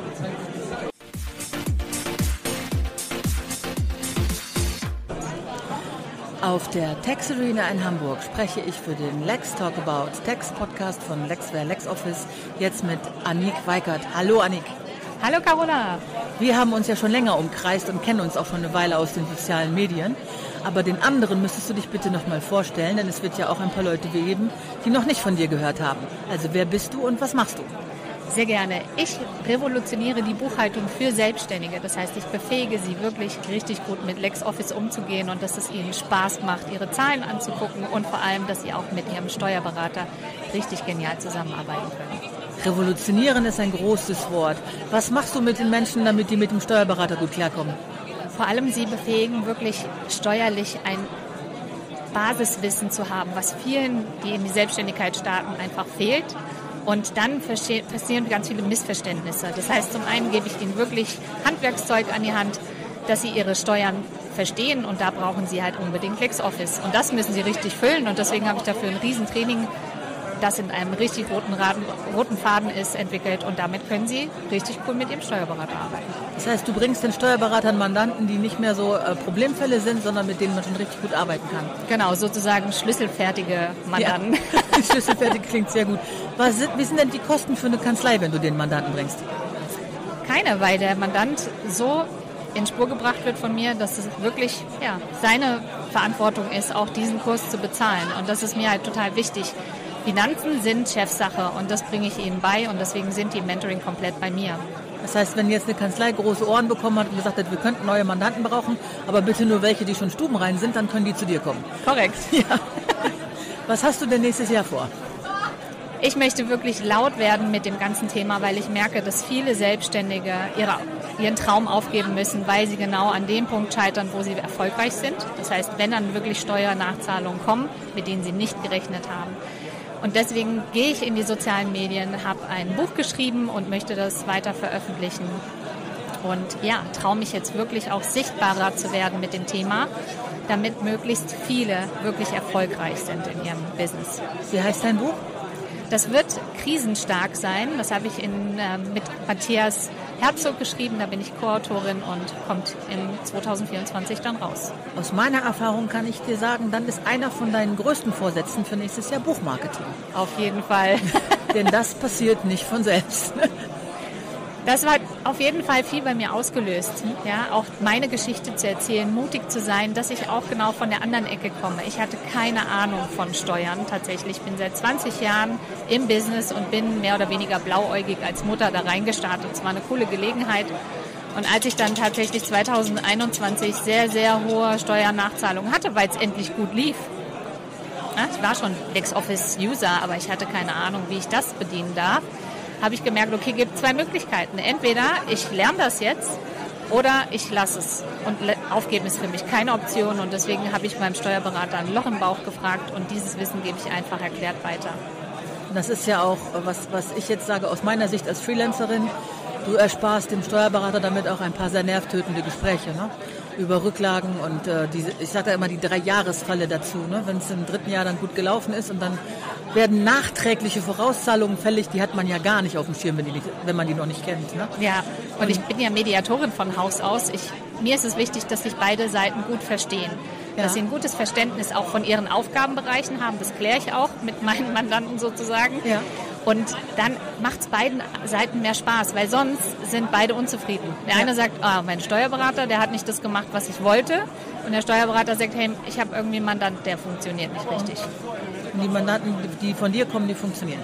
Auf der Tax Arena in Hamburg spreche ich für den Lex Talk About Tax Podcast von Lexware LexOffice jetzt mit Annik Weikert. Hallo Annik. Hallo Carola. Wir haben uns ja schon länger umkreist und kennen uns auch schon eine Weile aus den sozialen Medien. Aber den anderen müsstest du dich bitte noch mal vorstellen, denn es wird ja auch ein paar Leute geben, die noch nicht von dir gehört haben. Also wer bist du und was machst du? Sehr gerne. Ich revolutioniere die Buchhaltung für Selbstständige. Das heißt, ich befähige sie wirklich richtig gut mit LexOffice umzugehen und dass es ihnen Spaß macht, ihre Zahlen anzugucken und vor allem, dass sie auch mit ihrem Steuerberater richtig genial zusammenarbeiten können. Revolutionieren ist ein großes Wort. Was machst du mit den Menschen, damit die mit dem Steuerberater gut klarkommen? Vor allem sie befähigen, wirklich steuerlich ein Basiswissen zu haben, was vielen, die in die Selbstständigkeit starten, einfach fehlt. Und dann passieren ganz viele Missverständnisse. Das heißt, zum einen gebe ich ihnen wirklich Handwerkszeug an die Hand, dass sie ihre Steuern verstehen und da brauchen sie halt unbedingt LexOffice. Und das müssen sie richtig füllen und deswegen habe ich dafür ein Riesentraining, das in einem richtig roten, Raden, roten Faden ist, entwickelt und damit können sie richtig cool mit ihrem Steuerberater arbeiten. Das heißt, du bringst den Steuerberatern Mandanten, die nicht mehr so äh, Problemfälle sind, sondern mit denen man schon richtig gut arbeiten kann. Genau, sozusagen schlüsselfertige Mandanten. Ja, schlüsselfertig klingt sehr gut. Was sind, wie sind denn die Kosten für eine Kanzlei, wenn du den Mandanten bringst? Keine, weil der Mandant so in Spur gebracht wird von mir, dass es wirklich ja, seine Verantwortung ist, auch diesen Kurs zu bezahlen. Und das ist mir halt total wichtig. Finanzen sind Chefsache und das bringe ich ihnen bei und deswegen sind die im Mentoring komplett bei mir. Das heißt, wenn jetzt eine Kanzlei große Ohren bekommen hat und gesagt hat, wir könnten neue Mandanten brauchen, aber bitte nur welche, die schon stubenrein sind, dann können die zu dir kommen. Korrekt. Ja. Was hast du denn nächstes Jahr vor? Ich möchte wirklich laut werden mit dem ganzen Thema, weil ich merke, dass viele Selbstständige ihre, ihren Traum aufgeben müssen, weil sie genau an dem Punkt scheitern, wo sie erfolgreich sind. Das heißt, wenn dann wirklich Steuernachzahlungen kommen, mit denen sie nicht gerechnet haben. Und deswegen gehe ich in die sozialen Medien, habe ein Buch geschrieben und möchte das weiter veröffentlichen. Und ja, traue mich jetzt wirklich auch sichtbarer zu werden mit dem Thema, damit möglichst viele wirklich erfolgreich sind in ihrem Business. Wie heißt dein Buch? Das wird krisenstark sein. Das habe ich in, äh, mit Matthias Herzog geschrieben. Da bin ich Co-Autorin und kommt in zwanzig vierundzwanzig dann raus. Aus meiner Erfahrung kann ich dir sagen, dann ist einer von deinen größten Vorsätzen für nächstes Jahr Buchmarketing. Auf jeden Fall. Denn das passiert nicht von selbst. Das war auf jeden Fall viel bei mir ausgelöst, ja, auch meine Geschichte zu erzählen, mutig zu sein, dass ich auch genau von der anderen Ecke komme. Ich hatte keine Ahnung von Steuern tatsächlich. Ich bin seit zwanzig Jahren im Business und bin mehr oder weniger blauäugig als Mutter da reingestartet. Es war eine coole Gelegenheit. Und als ich dann tatsächlich zwanzig einundzwanzig sehr, sehr hohe Steuernachzahlungen hatte, weil es endlich gut lief. Ja, ich war schon LexOffice-User, aber ich hatte keine Ahnung, wie ich das bedienen darf. Habe ich gemerkt, okay, gibt zwei Möglichkeiten. Entweder ich lerne das jetzt oder ich lasse es. Und aufgeben ist für mich keine Option. Und deswegen habe ich meinem Steuerberater ein Loch im Bauch gefragt und dieses Wissen gebe ich einfach erklärt weiter. Das ist ja auch, was, was ich jetzt sage, aus meiner Sicht als Freelancerin, du ersparst dem Steuerberater damit auch ein paar sehr nervtötende Gespräche, ne? Über Rücklagen und äh, diese, ich sage ja immer die Drei-Jahres-Falle dazu, ne? Wenn es im dritten Jahr dann gut gelaufen ist und dann werden nachträgliche Vorauszahlungen fällig, die hat man ja gar nicht auf dem Schirm, wenn, die nicht, wenn man die noch nicht kennt. Ne? Ja, und ich bin ja Mediatorin von Haus aus. Ich, mir ist es wichtig, dass sich beide Seiten gut verstehen. Ja. Dass sie ein gutes Verständnis auch von ihren Aufgabenbereichen haben. Das kläre ich auch mit meinen Mandanten sozusagen. Ja. Und dann macht es beiden Seiten mehr Spaß, weil sonst sind beide unzufrieden. Der ja. eine sagt, ah, mein Steuerberater, der hat nicht das gemacht, was ich wollte. Und der Steuerberater sagt, hey, ich habe irgendwie einen Mandant, der funktioniert nicht richtig. Und die Mandanten, die von dir kommen, die funktionieren.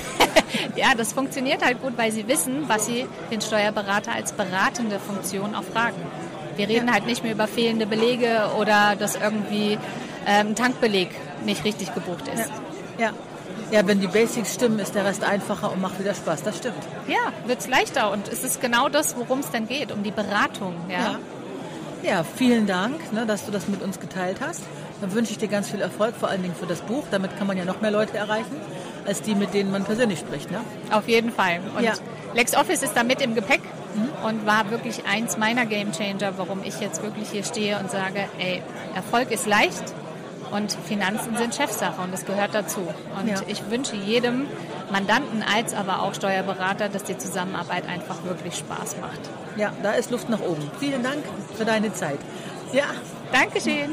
Ja, das funktioniert halt gut, weil sie wissen, was sie den Steuerberater als beratende Funktion auch fragen. Wir reden ja. halt nicht mehr über fehlende Belege oder dass irgendwie ein ähm, Tankbeleg nicht richtig gebucht ist. Ja. ja. Ja, wenn die Basics stimmen, ist der Rest einfacher und macht wieder Spaß. Das stimmt. Ja, wird es leichter und es ist genau das, worum es dann geht, um die Beratung. Ja, ja. ja vielen Dank, ne, dass du das mit uns geteilt hast. Dann wünsche ich dir ganz viel Erfolg, vor allen Dingen für das Buch. Damit kann man ja noch mehr Leute erreichen, als die, mit denen man persönlich spricht. Ne? Auf jeden Fall. Und ja. LexOffice ist da mit im Gepäck mhm. und war wirklich eins meiner Gamechanger, warum ich jetzt wirklich hier stehe und sage, ey, Erfolg ist leicht. Und Finanzen sind Chefsache und das gehört dazu. Und ja. ich wünsche jedem Mandanten als aber auch Steuerberater, dass die Zusammenarbeit einfach wirklich Spaß macht. Ja, da ist Luft nach oben. Vielen Dank für deine Zeit. Ja, Dankeschön.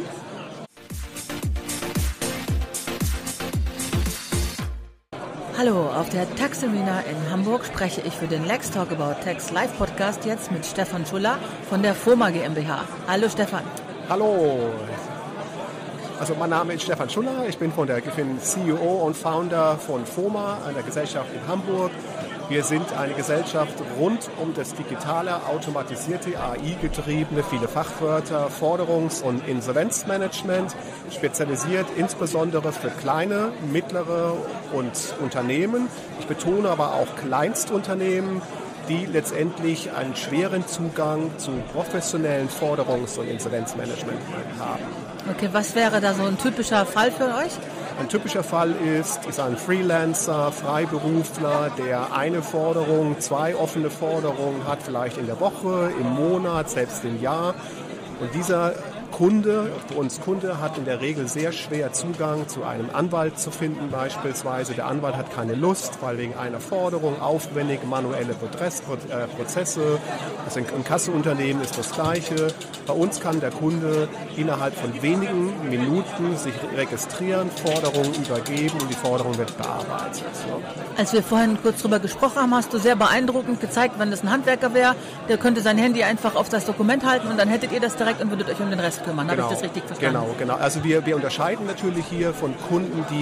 Hallo, auf der Tax Arena in Hamburg spreche ich für den Lex Talk About Tax Live Podcast jetzt mit Stefan Schuller von der FOMA GmbH. Hallo Stefan. Hallo. Also mein Name ist Stefan Schuller, ich bin, von der, ich bin C E O und Founder von FOMA, einer Gesellschaft in Hamburg. Wir sind eine Gesellschaft rund um das digitale, automatisierte, A I-getriebene, viele Fachwörter, Forderungs- und Insolvenzmanagement, spezialisiert insbesondere für kleine, mittlere und Unternehmen. Ich betone aber auch Kleinstunternehmen, die letztendlich einen schweren Zugang zu professionellen Forderungs- und Insolvenzmanagement haben. Okay, was wäre da so ein typischer Fall für euch? Ein typischer Fall ist, ist ein Freelancer, Freiberufler, der eine Forderung, zwei offene Forderungen hat, vielleicht in der Woche, im Monat, selbst im Jahr. Und dieser Kunde, für uns Kunde, hat in der Regel sehr schwer Zugang zu einem Anwalt zu finden beispielsweise. Der Anwalt hat keine Lust, weil wegen einer Forderung aufwendig manuelle Prozesse, also ein Kasseunternehmen ist das Gleiche. Bei uns kann der Kunde innerhalb von wenigen Minuten sich registrieren, Forderungen übergeben und die Forderung wird bearbeitet. Als wir vorhin kurz drüber gesprochen haben, hast du sehr beeindruckend gezeigt, wenn das ein Handwerker wäre, der könnte sein Handy einfach auf das Dokument halten und dann hättet ihr das direkt und würdet euch um den Rest kümmern. Habe genau, ich das richtig verstanden? Genau, genau. Also wir, wir unterscheiden natürlich hier von Kunden, die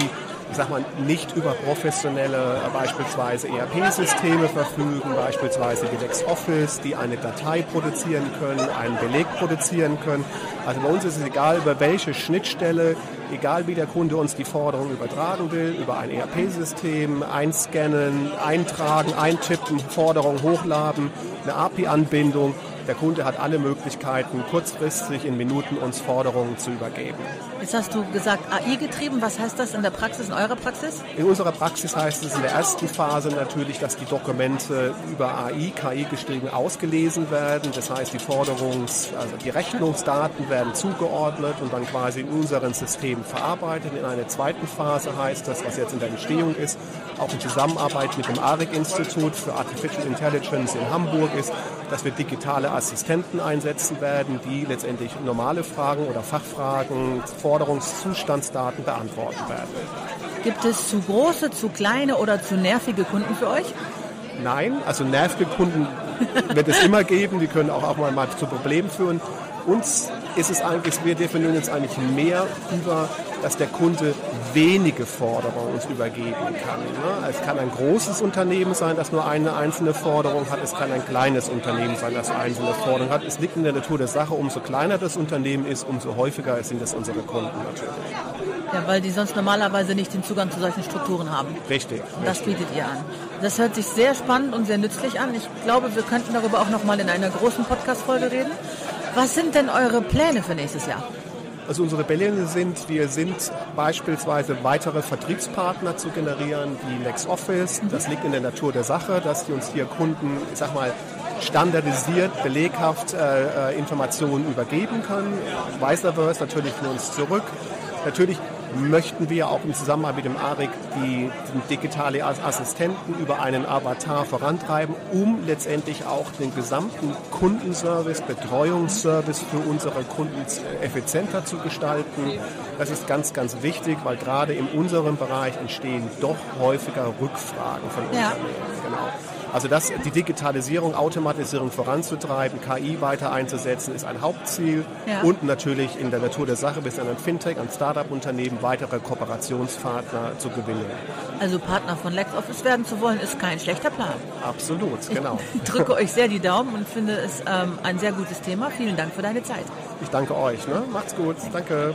ich sag mal, nicht über professionelle äh, beispielsweise E R P-Systeme verfügen, beispielsweise wie LexOffice, die eine Datei produzieren können, einen Beleg produzieren können. Also bei uns ist es egal, über welche Schnittstelle, egal wie der Kunde uns die Forderung übertragen will, über ein E R P-System, einscannen, eintragen, eintippen, Forderung hochladen, eine A P I-Anbindung. Der Kunde hat alle Möglichkeiten, kurzfristig in Minuten uns Forderungen zu übergeben. Jetzt hast du gesagt A I getrieben. Was heißt das in der Praxis, in eurer Praxis? In unserer Praxis heißt es in der ersten Phase natürlich, dass die Dokumente über A I, K I geschrieben, ausgelesen werden. Das heißt, die Forderungs-, also die Rechnungsdaten werden zugeordnet und dann quasi in unseren Systemen verarbeitet. In einer zweiten Phase heißt das, was jetzt in der Entstehung ist, auch in Zusammenarbeit mit dem A R I C-Institut für Artificial Intelligence in Hamburg ist, dass wir digitale Assistenten einsetzen werden, die letztendlich normale Fragen oder Fachfragen, Forderungszustandsdaten beantworten werden. Gibt es zu große, zu kleine oder zu nervige Kunden für euch? Nein, also nervige Kunden wird es immer geben, die können auch, auch mal, mal zu Problemen führen. Uns ist es eigentlich, wir definieren uns eigentlich mehr über, dass der Kunde wenige Forderungen uns übergeben kann. Ne? Es kann ein großes Unternehmen sein, das nur eine einzelne Forderung hat. Es kann ein kleines Unternehmen sein, das eine einzelne Forderung hat. Es liegt in der Natur der Sache, umso kleiner das Unternehmen ist, umso häufiger sind es unsere Kunden natürlich. Ja, weil die sonst normalerweise nicht den Zugang zu solchen Strukturen haben. Richtig. Und das bietet ihr an. Das hört sich sehr spannend und sehr nützlich an. Ich glaube, wir könnten darüber auch noch mal in einer großen Podcast-Folge reden. Was sind denn eure Pläne für nächstes Jahr? Also unsere Pläne sind, wir sind beispielsweise weitere Vertriebspartner zu generieren, wie LexOffice. Das liegt in der Natur der Sache, dass die uns hier Kunden, ich sag mal, standardisiert, beleghaft äh, Informationen übergeben können. Vice versa natürlich für uns zurück. Natürlich möchten wir auch in Zusammenarbeit mit dem A R I C die, die digitale Assistenten über einen Avatar vorantreiben, um letztendlich auch den gesamten Kundenservice, Betreuungsservice für unsere Kunden effizienter zu gestalten. Das ist ganz, ganz wichtig, weil gerade in unserem Bereich entstehen doch häufiger Rückfragen von Unternehmen. Ja. Genau. Also das, die Digitalisierung, Automatisierung voranzutreiben, K I weiter einzusetzen, ist ein Hauptziel. Ja. Und natürlich in der Natur der Sache bis an ein Fintech, ein Start-up-Unternehmen, weitere Kooperationspartner zu gewinnen. Also Partner von LexOffice werden zu wollen, ist kein schlechter Plan. Absolut, genau. Ich drücke euch sehr die Daumen und finde es ähm, ein sehr gutes Thema. Vielen Dank für deine Zeit. Ich danke euch. Ne? Macht's gut. Danke.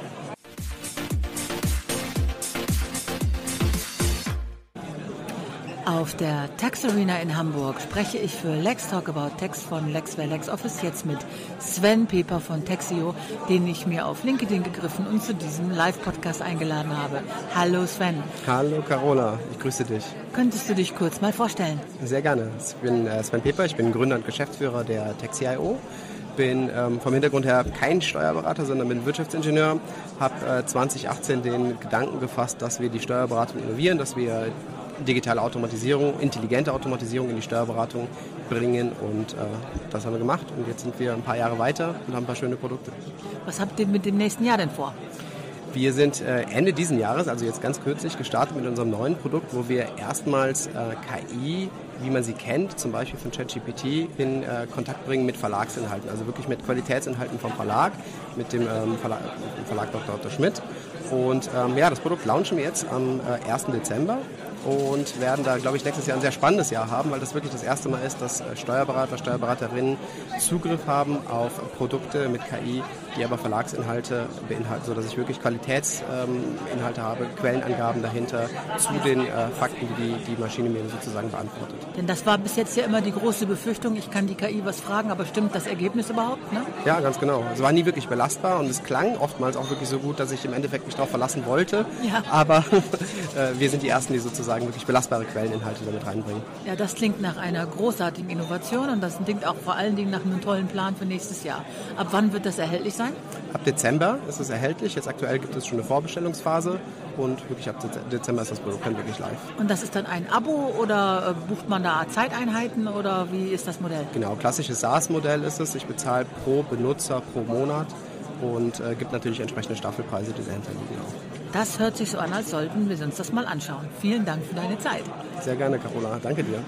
Auf der Tax Arena in Hamburg spreche ich für Lex Talk About Tax von Lexware LexOffice jetzt mit Sven Peper von Taxio, den ich mir auf LinkedIn gegriffen und zu diesem Live-Podcast eingeladen habe. Hallo Sven. Hallo Carola, ich grüße dich. Könntest du dich kurz mal vorstellen? Sehr gerne. Ich bin äh, Sven Peper, ich bin Gründer und Geschäftsführer der Taxi Punkt I O. Bin ähm, vom Hintergrund her kein Steuerberater, sondern bin Wirtschaftsingenieur. Habe äh, zwanzig achtzehn den Gedanken gefasst, dass wir die Steuerberatung innovieren, dass wir digitale Automatisierung, intelligente Automatisierung in die Steuerberatung bringen und äh, das haben wir gemacht und jetzt sind wir ein paar Jahre weiter und haben ein paar schöne Produkte. Was habt ihr mit dem nächsten Jahr denn vor? Wir sind äh, Ende diesen Jahres, also jetzt ganz kürzlich, gestartet mit unserem neuen Produkt, wo wir erstmals äh, K I, wie man sie kennt, zum Beispiel von ChatGPT, in äh, Kontakt bringen mit Verlagsinhalten, also wirklich mit Qualitätsinhalten vom Verlag, mit dem ähm, Verlag, Verlag Doktor Otto Schmidt. Und ähm, ja, das Produkt launchen wir jetzt am äh, ersten Dezember. Und werden da, glaube ich, nächstes Jahr ein sehr spannendes Jahr haben, weil das wirklich das erste Mal ist, dass Steuerberater, Steuerberaterinnen Zugriff haben auf Produkte mit K I, die aber Verlagsinhalte beinhalten, sodass ich wirklich Qualitätsinhalte habe, Quellenangaben dahinter zu den äh, Fakten, die die Maschine mir sozusagen beantwortet. Denn das war bis jetzt ja immer die große Befürchtung, ich kann die K I was fragen, aber stimmt das Ergebnis überhaupt? Ne? Ja, ganz genau. Es war nie wirklich belastbar und es klang oftmals auch wirklich so gut, dass ich im Endeffekt mich darauf verlassen wollte. Ja. Aber äh, wir sind die Ersten, die sozusagen wirklich belastbare Quelleninhalte damit reinbringen. Ja, das klingt nach einer großartigen Innovation und das klingt auch vor allen Dingen nach einem tollen Plan für nächstes Jahr. Ab wann wird das erhältlich sein? Ab Dezember ist es erhältlich. Jetzt aktuell gibt es schon eine Vorbestellungsphase und wirklich ab Dezember ist das Produkt dann wirklich live. Und das ist dann ein Abo oder bucht man da Zeiteinheiten oder wie ist das Modell? Genau, klassisches SaaS-Modell ist es. Ich bezahle pro Benutzer pro Monat und äh, gibt natürlich entsprechende Staffelpreise, die dahinter liegen auch. Das hört sich so an, als sollten wir uns das mal anschauen. Vielen Dank für deine Zeit. Sehr gerne, Carola. Danke dir.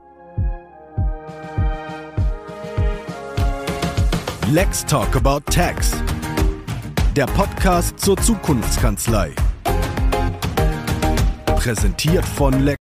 Let's Talk About Tax. Der Podcast zur Zukunftskanzlei. Präsentiert von Lex.